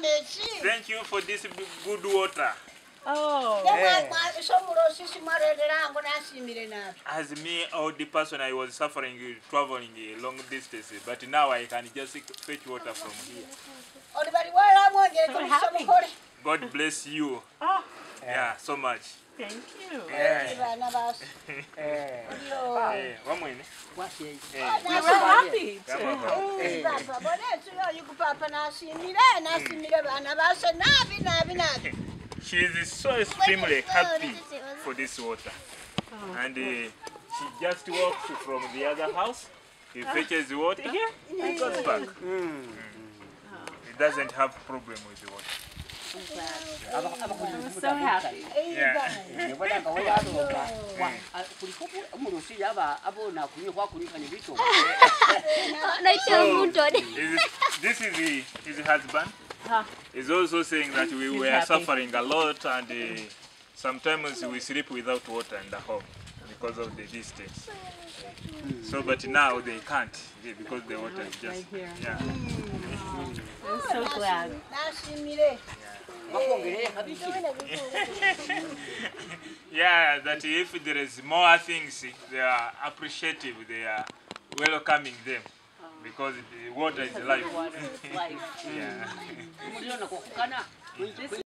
Thank you for this good water. Oh. As me, or the person I was suffering traveling a long distance, but now I can just fetch water from here. So happy. God bless you. Oh, Yeah, so much. thank you. One more. We were happy to She is so extremely happy for this water. And she just walks from the other house. He fetches the water and goes back. He doesn't have problem with the water. I'm so happy. This is his husband. He's also saying that we were happy. suffering a lot, and sometimes we sleep without water in the home because of the distance. So, but now they can't because the water is just right here. yeah. I'm so glad. Yeah, that if there is more things, they are appreciative, they are welcoming them because the water is life. Water is life. Yeah. This